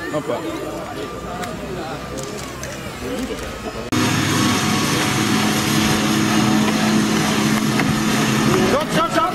Hoppa. Stopp, stopp, stopp!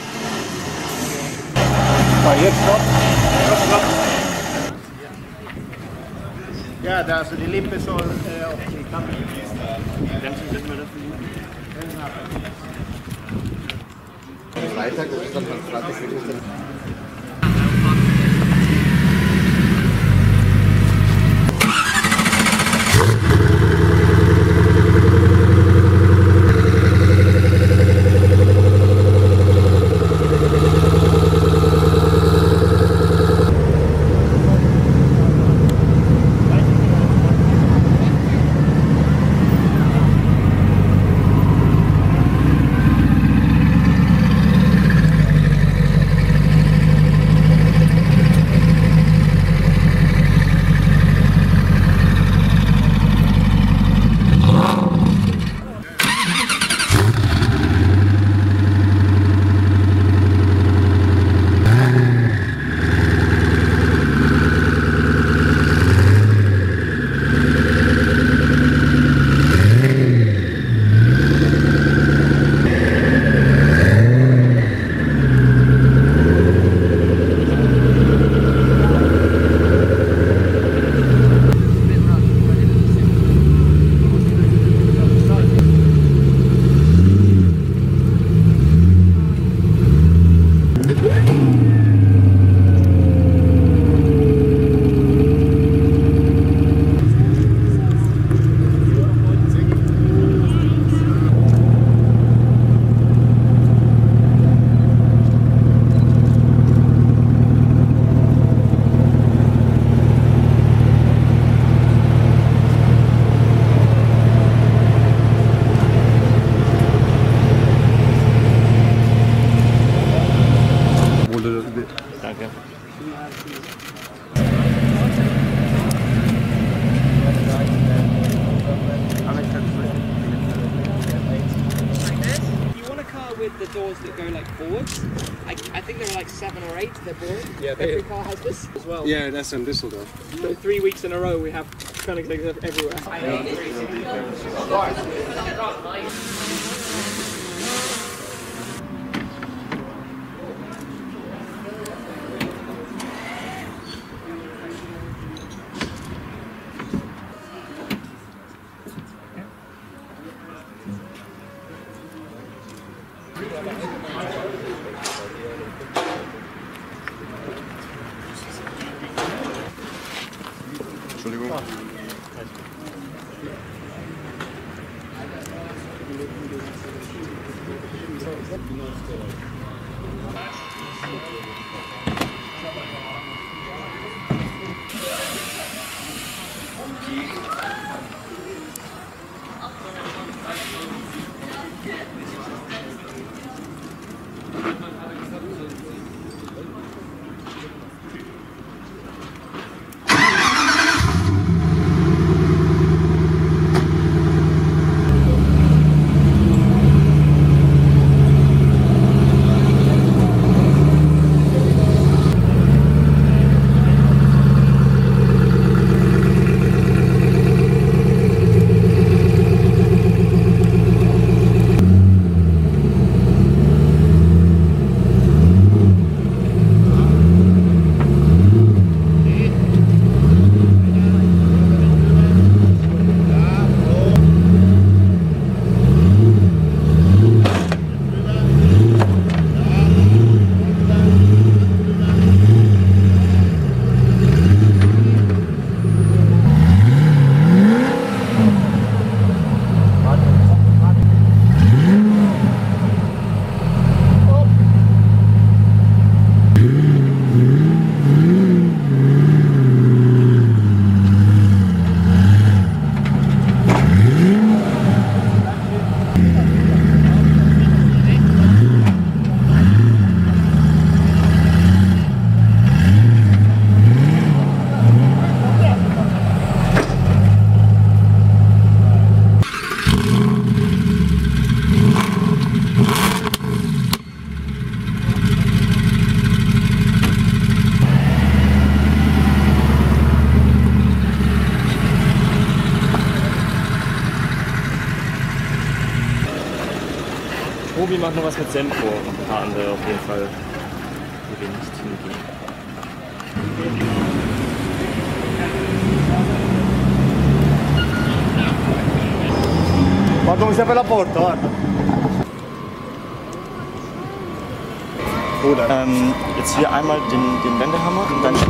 Jetzt stopp! Stopp. Ja, da also die Limpe soll auf die Kamera. Freitag, das ist dann Freitag. Danke. With the doors that go like forwards, I think there are like 7 or 8. They're boring. Yeah, every car has this as well. Yeah, that's in Düsseldorf. So 3 weeks in a row, we have Koenigsegg everywhere. Entschuldigung. Tobi macht noch was mit Senf vor und ein paar andere auf jeden Fall, die wir nicht hingehen. Guarda come sta per la porta, guarda. Jetzt hier einmal den Wendehammer und dann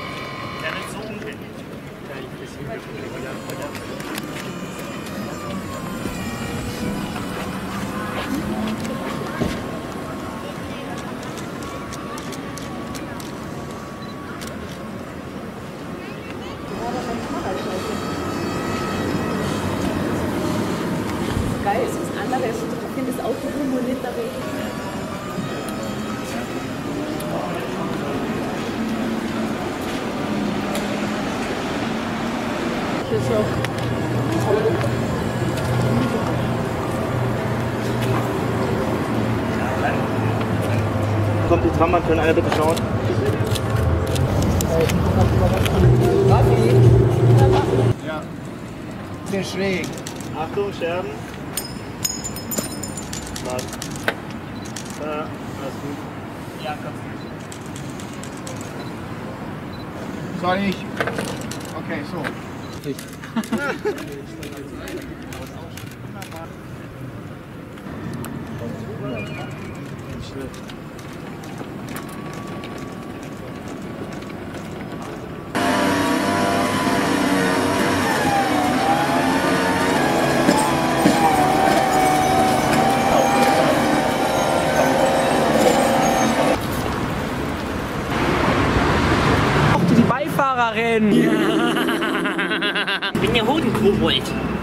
geil, es ist anders, ich finde das Auto rum und nicht da weg. Das ist auch. kommt die Trammann, können einer bitte schauen? Ja. Sehr schräg. Achtung, Scherben. Warte. Alles gut. Ja, kannst du. Soll ich? Okay, so. Die Beifahrerin! Ja. Ich bin der Hodenkobold.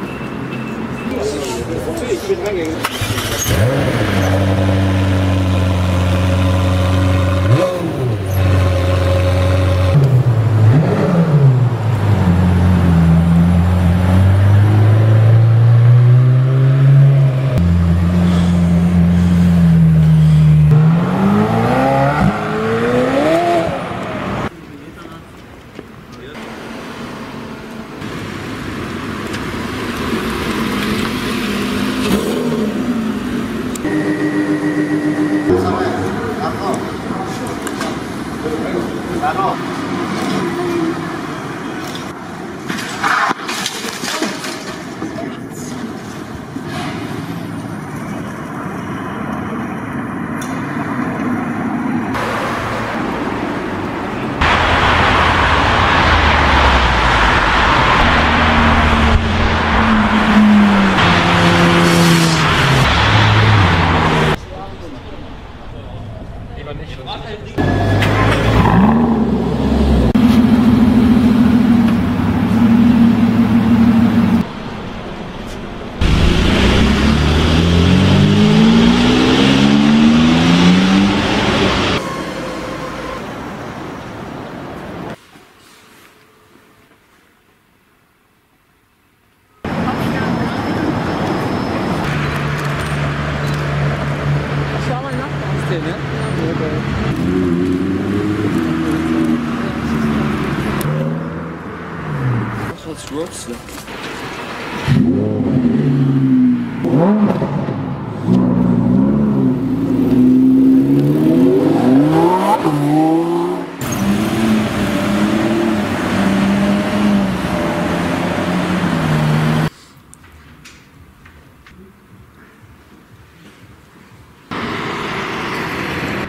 What's Roadster?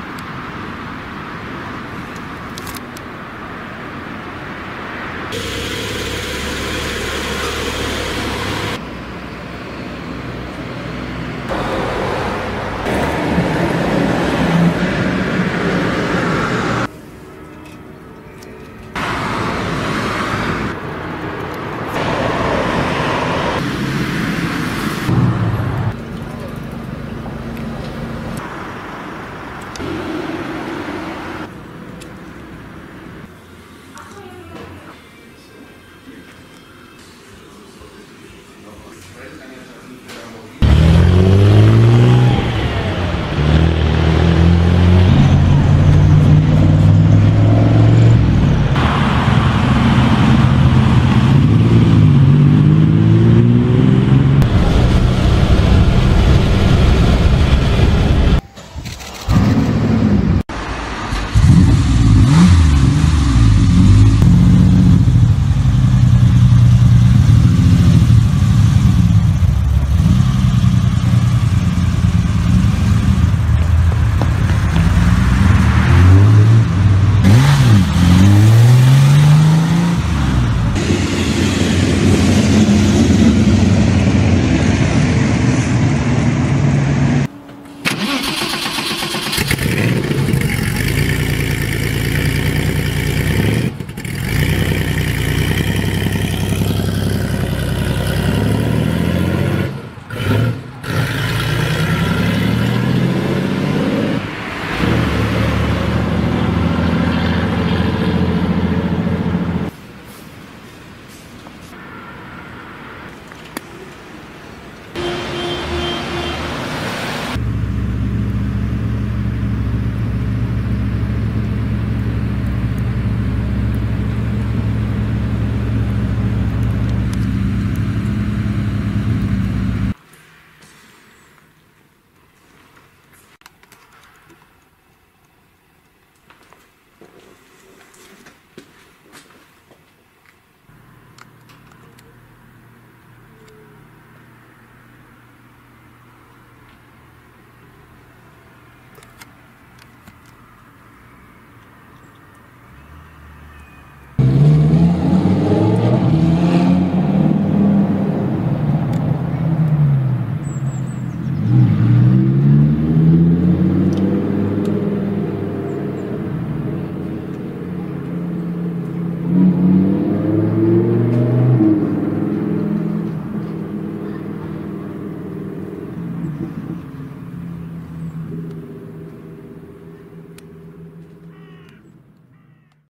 Ja.